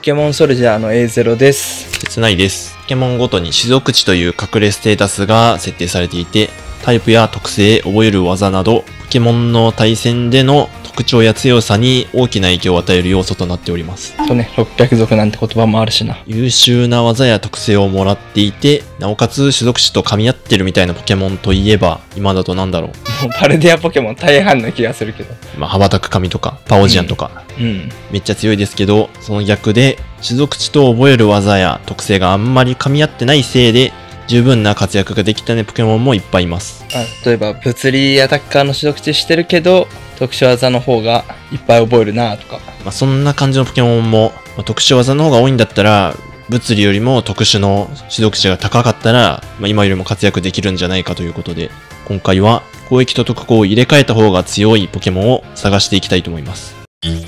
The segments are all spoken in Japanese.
ケモンソルジャーの A0 です。 切ないです。ポケモンごとに種族値という隠れステータスが設定されていて、タイプや特性、覚える技など、ポケモンの対戦での特徴や強さに大きな影響を与える要素となっております。 とね、600族なんて言葉もあるしな。 優秀な技や特性をもらっていて、なおかつ種族値と噛み合ってるみたいなポケモンといえば、今だとなんだろう。 もうパルデアポケモン大半な気がするけど。 羽ばたく髪とか、パオジアンとか、めっちゃ強いですけど、その逆で、種族値と覚える技や特性があんまり噛み合ってないせいで、十分な活躍ができたねポケモンもいっぱいいます。 例えば物理アタッカーの種族値してるけど特殊技の方がいっぱい覚えるなとか、 そんな感じのポケモンも、特殊技の方が多いんだったら物理よりも特殊の種族値が高かったら、今よりも活躍できるんじゃないかということで、今回は攻撃と特攻を入れ替えた方が強いポケモンを探していきたいと思います。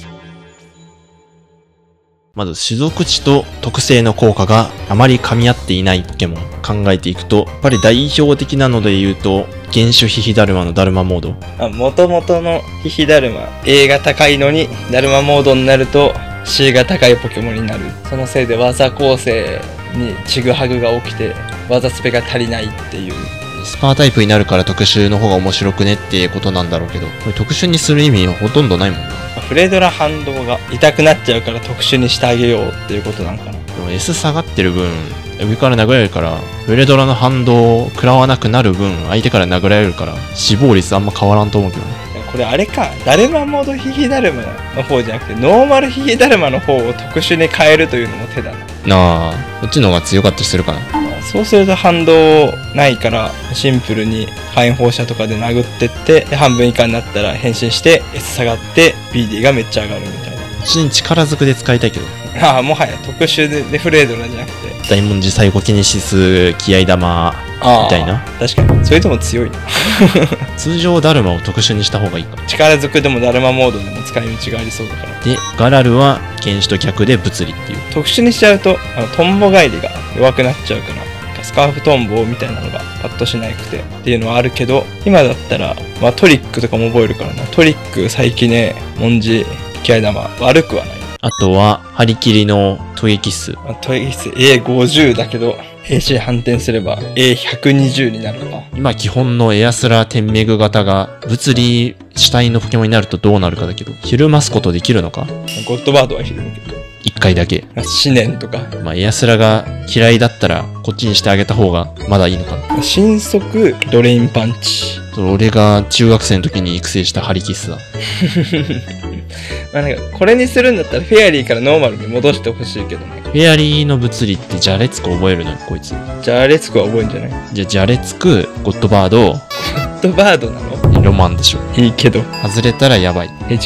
まず種族値と特性の効果があまり噛み合っていないポケモン考えていくと、やっぱり代表的なので言うと原種ヒヒダルマのダルマモード。 元々のヒヒダルマ A が高いのにダルマモードになると C が高いポケモンになる。そのせいで技構成にちぐはぐが起きて技スペが足りないっていう。 スパータイプになるから特殊の方が面白くねってことなんだろうけど、これ特殊にする意味はほとんどないもんな。 フレドラ反動が痛くなっちゃうから特殊にしてあげようっていうことなんかな。 でも S 下がってる分上から殴られるから、フレドラの反動を食らわなくなる分相手から殴られるから死亡率あんま変わらんと思うけどね。 これあれか、ダルマモードヒヒダルマの方じゃなくてノーマルヒヒダルマの方を特殊に変えるというのも手だな。 なあ、こっちの方が強かったりするかな。 そうすると反動ないからシンプルに火炎放射とかで殴ってって半分以下になったら変身して S 下がって BD がめっちゃ上がるみたいな。 こっちに力ずくで使いたいけど、 もはや特殊でフレードラじゃなくて大文字サイコキネシス気合玉みたいな。 確かにそれとも強いな通常ダルマを特殊にした方がいいか。 力ずくでもダルマモードでも使い道がありそうだから。 でガラルは原種と逆で物理っていう。 特殊にしちゃうとトンボ返りが弱くなっちゃうから、スカーフトンボみたいなのがパッとしなくてっていうのはあるけど、今だったら、トリックとかも覚えるからな。トリック、サイキネ、文字、気合玉悪くはない。 あとは張り切りの突撃数。 突撃数 A50 だけど AC 反転すれば A120 になるか。 今基本のエアスラテンメグ型が物理主体のポケモンになるとどうなるかだけど、ひるますことできるのか。 ゴッドバードはひるむけど 1回だけ。 思念とか。 エアスラが嫌いだったらこっちにしてあげた方がまだいいのかな。 新速ドレインパンチ。 俺が中学生の時に育成したハリキスだ。 なんかこれにするんだったらフェアリーからノーマルに戻してほしいけどね。 フェアリーの物理ってジャレツク覚えるのよこいつ。 ジャレツクは覚えんじゃない？ じゃあジャレツクゴッドバード。 ゴッドバードなの？ ロマンでしょ。 いいけど外れたらやばい。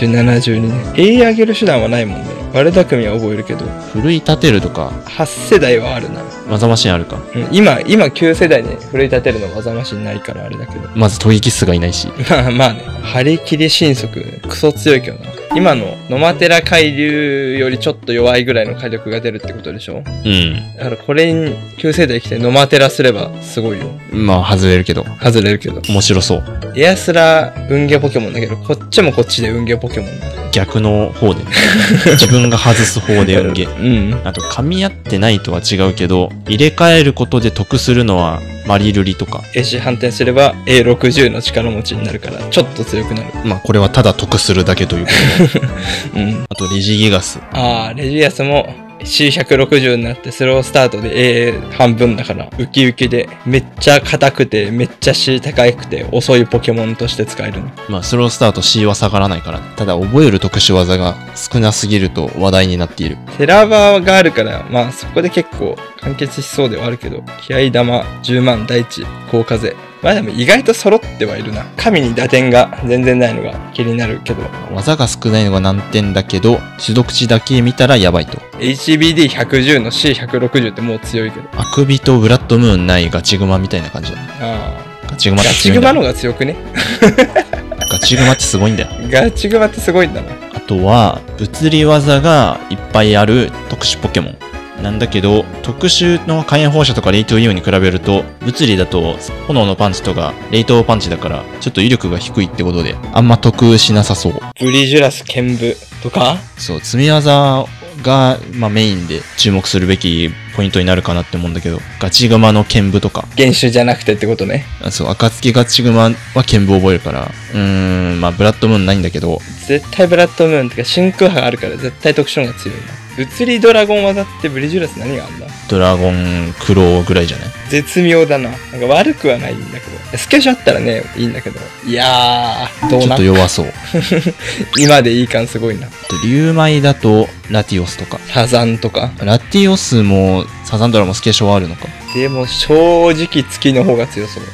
72年 A 上げる手段はないもんね。ワルダ組は覚えるけど奮い立てるとか 8世代はあるな。 技マシンあるか。 今9世代に奮い立てるの技マシンないからあれだけど、 まず突撃数がいないしまあね、張り切り神速クソ強いけどな。今のノマテラ海流よりちょっと弱いぐらいの火力が出るってことでしょ。だからこれに9世代来てノマテラすればすごいよ。 外れるけど面白そう。 エアスラ運ゲーポケモンだけど、こっちもこっちで運ゲーポケモンだ。 逆の方で自分が外す方で運ゲー。あと噛み合ってないとは違うけど、入れ替えることで得するのはマリルリとか。 AC 反転すれば A60 の力持ちになるからちょっと強くなる。 これはただ得するだけということであとレジギガス。 レジギガスも C160 になってスロースタートで A 半分だからウキウキでめっちゃ硬くてめっちゃ C 高くて遅いポケモンとして使えるの。 スロースタート C は下がらないから、ただ覚える特殊技が少なすぎると話題になっている。 テラバーがあるからそこで結構完結しそうではあるけど、気合玉10万大地高風でも意外と揃ってはいるな。神に打点が全然ないのが気になるけど、 技が少ないのが難点だけど種族値だけ見たらやばいと。 HBD110 の C160 ってもう強いけど、 あくびとブラッドムーンないガチグマみたいな感じだね。ガチグマって強いんだ。 ガチグマの方が強くねガチグマってすごいんだよ。 ガチグマってすごいんだな。 あとは物理技がいっぱいある特殊ポケモンなんだけど、特殊の火炎放射とかレイトイオンに比べると物理だと炎のパンチとかレイトパンチだからちょっと威力が低いってことであんま得しなさそう。 ブリジュラス剣舞とかそう、積み技が、まあ、メインで注目するべきポイントになるかなって思うんだけど、ガチグマの剣舞とか。 原種じゃなくてってことね。 そう、暁ガチグマは剣舞覚えるから、まあ、ブラッドムーンないんだけど。 絶対ブラッドムーンってか真空波があるから絶対特殊の方が強いな。物理ドラゴン技ってブリジュラス何があんだ？ ドラゴンクローぐらいじゃない？ 絶妙だな。なんか悪くはないんだけど。スケショあったらね、いいんだけど。いやー、どうなちょっと弱そう。 今でいい感すごいな。 竜舞だと、ラティオスとか。 サザンとか。 ラティオスも、サザンドラもスケショはあるのか。 でも正直月の方が強そう。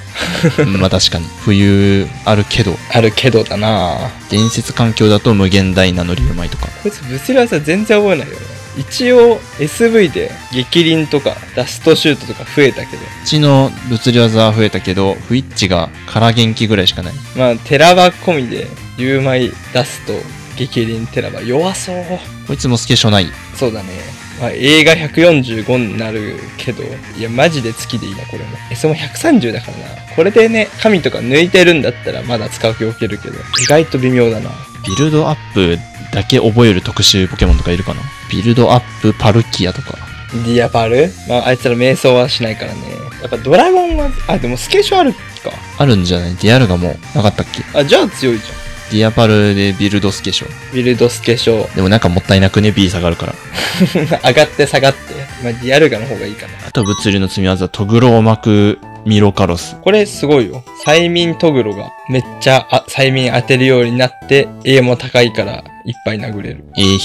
まあ確かに。冬あるけど。 あるけどだな。 伝説環境だと無限大なの竜舞とか。 こいつ物理技全然覚えないよね。一応 SV で激鱗とかダストシュートとか増えたけど。 うちの物理技は増えたけど、フイッチが空元気ぐらいしかない。 まあテラバ込みで竜舞ダスト激鱗テラバ弱そう。 こいつもスケショない。 そうだね。まあ、映画145になるけど、いやマジで月でいいなこれも。それも130だからな。これでね神とか抜いてるんだったらまだ使う気を受けるけど、意外と微妙だな。 ビルドアップだけ覚える特殊ポケモンとかいるかな。ビルドアップパルキアとか。 ディアパル、まああいつら瞑想はしないからね。やっぱドラゴンは、あでもスケショあるか。 あるんじゃない？ディアルガもなかったっけ？ あじゃあ強いじゃん。 ディアパルでビルドスケショ。 ビルドスケショ。 でもなんかもったいなくね、B 下がるから。 上がって下がって。まあディアルガの方がいいかな。 あと物理の積み技、トグロを巻くミロカロス。 これすごいよ。催眠トグロがめっちゃ催眠当てるようになって、A も高いからいっぱい殴れる。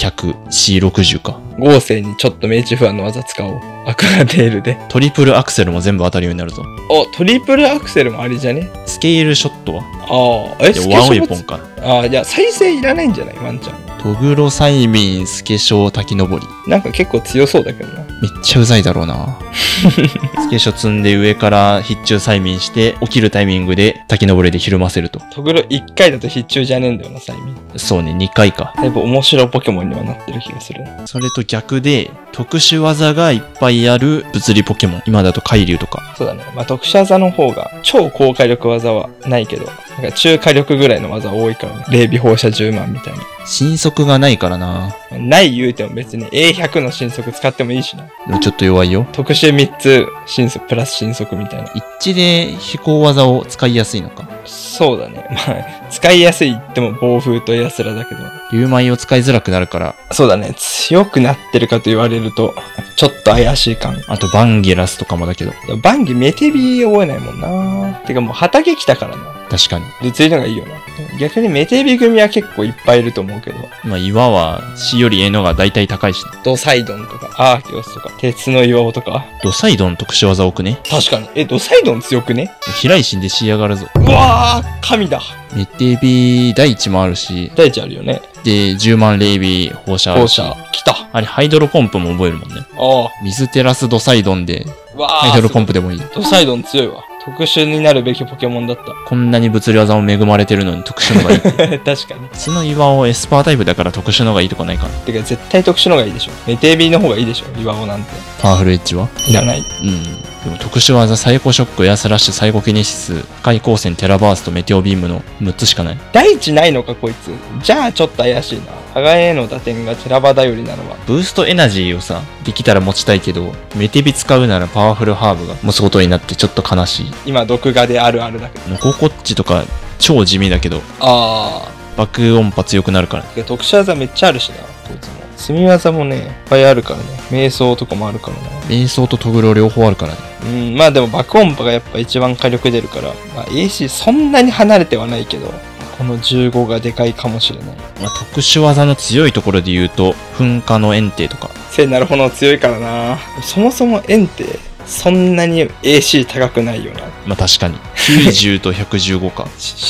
A100、C60 か。 合成にちょっと命中不安の技使おう。アクアテールで。 トリプルアクセルも全部当たるようになるぞ。 お、トリプルアクセルもありじゃね？ スケールショットは？ ああ、 ワンウェポンか。 ああ、じゃあ再生いらないんじゃないワンちゃん。 トグロ催眠スケショ滝登り。 なんか結構強そうだけどな。 めっちゃうざいだろうな。スケショ積んで上から必中催眠して起きるタイミングで滝登りでひるませると。 トグロ1回だと必中じゃねえんだよな、催眠。 そうね、2回か。 だいぶ面白ポケモンにはなってる気がする。 それと逆で、特殊技がいっぱいある物理ポケモン。今だと海竜とか。 そうだね。まあ特殊技の方が超高火力技はないけど、なんか中火力ぐらいの技多いからね。霊微放射10万みたいな。 神速がないからな。 ない言うても別に A100 の神速使ってもいいしな。 でもちょっと弱いよ。 特殊3つ神速プラス神速みたいな。 一致で飛行技を使いやすいのか。 そうだね。まあ、使いやすいっても暴風とやつらだけど。 竜舞を使いづらくなるから。 そうだね。強くなってるかと言われると、ちょっと怪しい感。 あとバンゲラスとかもだけど。 バンギメテビ覚えないもんな。てかもう畑来たからな。 確かに。 物理のがいいよな。逆にメテビ組は結構いっぱいいると思うけど。 まあ岩は C より A のが大体高いしね。 ドサイドンとか、アーキオスとか、鉄の岩尾とか。 ドサイドン特殊技多くね。 確かに。ドサイドン強くね？ 平石で C 上がるぞ。 うわー、神だ。 メテビ第一もあるし。 第一あるよね。 で、10万霊ビ放射あるし。 放射。来た。 あれ、ハイドロポンプも覚えるもんね。 ああ。 水テラスドサイドンで、 わハイドロポンプでもいい。 ドサイドン強いわ。特殊になるべきポケモンだった。 こんなに物理技も恵まれてるのに特殊のがいい。 確かに。 普通の岩尾エスパータイプだから特殊のがいいとかないかな。 てか絶対特殊のがいいでしょ。メテビの方がいいでしょ。岩尾なんて。 パワフルエッジはいらない。 うん。でも特殊技、サイコショック、エアスラッシュ、サイコキネシス、破壊光線、テラバースト、メテオビームの6つしかない。 第一ないのかこいつ。じゃあちょっと怪しいな。互いへの打点がテラバ頼りなのは。 ブーストエナジーをさ、できたら持ちたいけど、メテビ使うならパワフルハーブが持つことになってちょっと悲しい。 今毒画であるあるだけど。 ノココッチとか超地味だけど、 あ爆音波強くなるから。 てか特殊技めっちゃあるしな、こいつも。積み技もね、いっぱいあるからね。瞑想とかもあるからな。 瞑想とトグロ両方あるからね。 うん、まあでも爆音波がやっぱ一番火力出るから、まあ AC そんなに離れてはないけど、この15がでかいかもしれない。 まあ、特殊技の強いところで言うと、噴火のエンテとか。 聖なる炎強いからな。そもそもエンってそんなに AC 高くないよな。 まあ確かに。90と115か。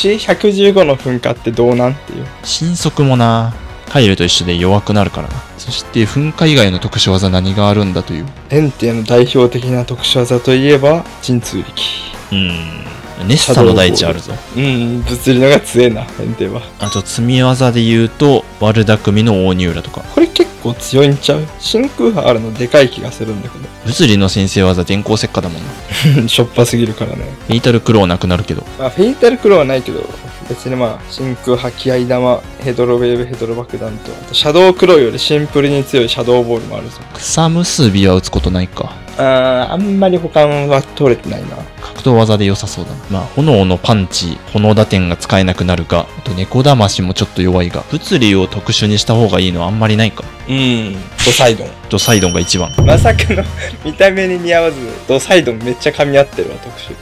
C115 の噴火ってどうなんっていう。 神速もな、カイルと一緒で弱くなるからな。そして噴火以外の特殊技何があるんだという。 エンテの代表的な特殊技といえば、神通力。 ネッサの大地あるぞ。 うん、物理のが強えな、変定は。 あと積み技で言うと悪巧みの大仁浦とか。 これ結構強いんちゃう？真空波あるのでかい気がするんだけど。 物理の先生技電光石火だもんな。 しょっぱすぎるからね。 フェイタルクローなくなるけど。 まあ、フェイタルクローはないけど、別にまあ、真空波、気合玉、ヘドロウェーブ、ヘドロ爆弾と、あとシャドウクローよりシンプルに強いシャドウボールもあるぞ。 草結びは打つことないか。 あんまり保管は取れてないな。 格闘技で良さそうだな。まあ、炎のパンチ、炎打点が使えなくなるか、あと猫魂もちょっと弱いが、物理を特殊にした方がいいのはあんまりないか。 ドサイドン。 ドサイドンが一番。 まさかの見た目に似合わず、ドサイドンめっちゃ噛み合ってるわ、特殊。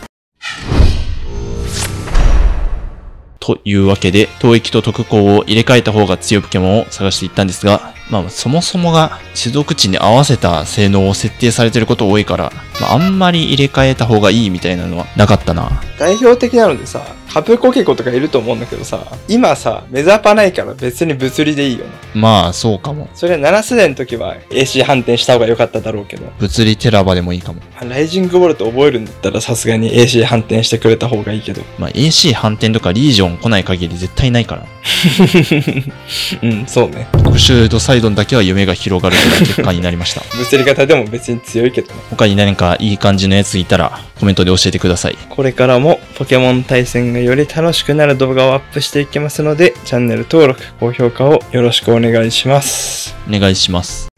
というわけで、統一と特攻を入れ替えた方が強いポケモンを探していったんですが、まあそもそもが種族値に合わせた性能を設定されてること多いから、まああんまり入れ替えた方がいいみたいなのはなかったな。 代表的なのでさ、カプコケコとかいると思うんだけどさ、今さ、メザパないから別に物理でいいよな。 まあそうかも。 それは7世代の時は AC 反転した方が良かっただろうけど、 物理テラバでもいいかも。 ライジングボルト覚えるんだったらさすがに AC 反転してくれた方がいいけど。 まあ AC 反転とかリージョン来ない限り絶対ないから。 うん、そうね。 特殊ドサイドンだけは夢が広がるという結果になりました。 物理型でも別に強いけどね。 他に何かいい感じのやついたらコメントで教えてください。 これからもポケモン対戦がより楽しくなる動画をアップしていきますので、チャンネル登録、高評価をよろしくお願いします。 お願いします。